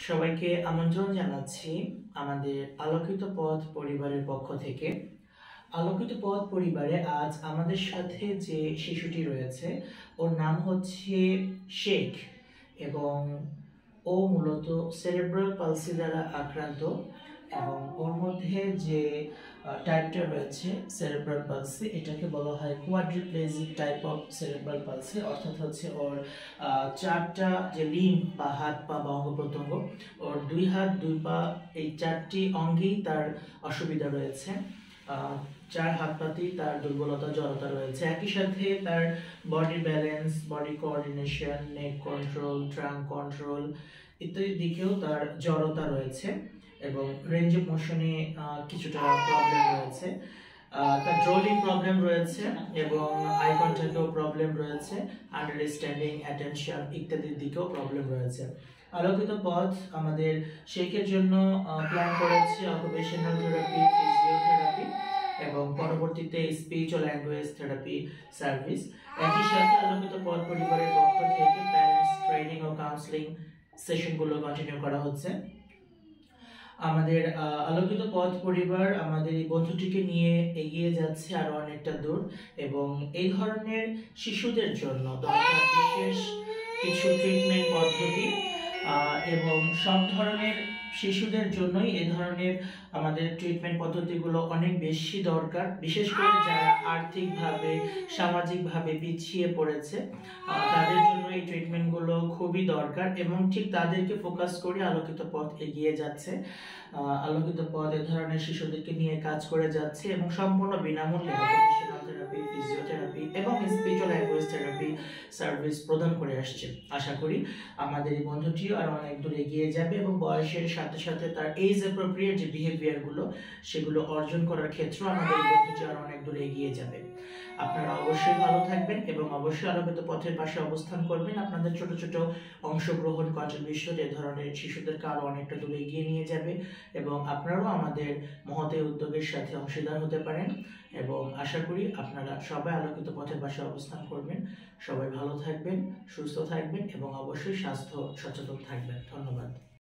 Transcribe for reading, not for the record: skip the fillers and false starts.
সবাইকে আমন্ত্রণ জানাচ্ছি আমাদের আলোকিত পথ পরিবারের পক্ষ থেকে। আলোকিত পথ পরিবারে আজ আমাদের সাথে যে শিশুটি রয়েছে ওর নাম হচ্ছে শেখ এবং ও মূলত সেরেব্রাল পালসি দ্বারা আক্রান্ত এবং ওর মধ্যে যে টাইপটা রয়েছে সেরেব্রাল পালসি, এটাকে বলা হয় quadriplegic type of cerebral palsy, অর্থাৎ হচ্ছে ওর চারটা যে লিম্ব বা হাত পা বা অঙ্গ প্রত্যঙ্গ, ওর দুই হাত দুই পা এই চারটি অঙ্গেই তার অসুবিধা রয়েছে। চার হাত পাতেই তার দুর্বলতা জড়তা রয়েছে। একই সাথে তার body balance, body coordination, neck control, trunk control ইত্যাদি দিকেও তার জড়তা রয়েছে এবং রেঞ্জ অফ মোশনে কিছুটা প্রবলেম রয়েছে। তার ড্রলিং প্রবলেম রয়েছে এবং আই কন্ট্যাক্টেও প্রবলেম রয়েছে, আন্ডারস্ট্যান্ডিং, অ্যাটেনশন ইত্যাদির দিকেও প্রবলেম রয়েছে। আলোকিত পথ আমাদের শেখের জন্য প্ল্যান করেছে অকুপেশনাল থেরাপি, ফিজিওথেরাপি এবং পরবর্তীতে স্পিচ ও ল্যাঙ্গুয়েজ থেরাপি সার্ভিস। একই সাথে আলোকিত পথ পরিবারের পক্ষ থেকে প্যারেন্টস ট্রেনিং ও কাউন্সিলিং সেশনগুলো কন্টিনিউ করা হচ্ছে। আমাদের আলোকিত পথ পরিবার আমাদের এই বন্ধুটিকে নিয়ে এগিয়ে যাচ্ছে আরো অনেকটা দূর এবং এই ধরনের শিশুদের জন্য দরকার বিশেষ কিছু ট্রিটমেন্ট পদ্ধতি এবং সব ধরনের শিশুদের জন্যই এই ধরনের আমাদের ট্রিটমেন্ট পদ্ধতিগুলো অনেক বেশি দরকার, বিশেষ করে যারা আর্থিকভাবে সামাজিকভাবে পিছিয়ে পড়েছে তাদের জন্য এই ট্রিটমেন্টগুলো খুবই দরকার এবং ঠিক তাদেরকে ফোকাস করে আলোকিত পথ এগিয়ে যাচ্ছে। আলোকিত পথ এ ধরনের শিশুদেরকে নিয়ে কাজ করে যাচ্ছে এবং সম্পূর্ণ বিনামূল্যে অকুপেশনাল থেরাপি, ফিজিওথেরাপি এবং স্পিচ ও ল্যাঙ্গুয়েজ থেরাপি সার্ভিস প্রদান করে আসছে। আশা করি আমাদের এই বন্ধুটিও আরো অনেক দূর এগিয়ে যাবে এবং বয়সের সাথে সাথে তার এজ অ্যাপ্রোপ্রিয়েট যে বিহেভিয়ারগুলো সেগুলো অর্জন করার ক্ষেত্রে আমাদের এই বন্ধুটি আরো অনেক দূর এগিয়ে যাবে। আপনারা অবশ্যই ভালো থাকবেন এবং অবশ্যই আলোকিত পথের পাশে অবস্থান করবেন। আপনাদের ছোট ছোট অংশগ্রহণ, কন্ট্রিবিউশন এ ধরনের শিশুদেরকে আরো অনেকটা দূর এগিয়ে নিয়ে যাবে এবং আপনারাও আমাদের মহৎ উদ্যোগের সাথে অংশীদার হতে পারেন এবং আশা করি আপনারা সবাই আলোকিত পথের পাশে অবস্থান করবেন। সবাই ভালো থাকবেন, সুস্থ থাকবেন এবং অবশ্যই স্বাস্থ্য সচেতন থাকবেন। ধন্যবাদ।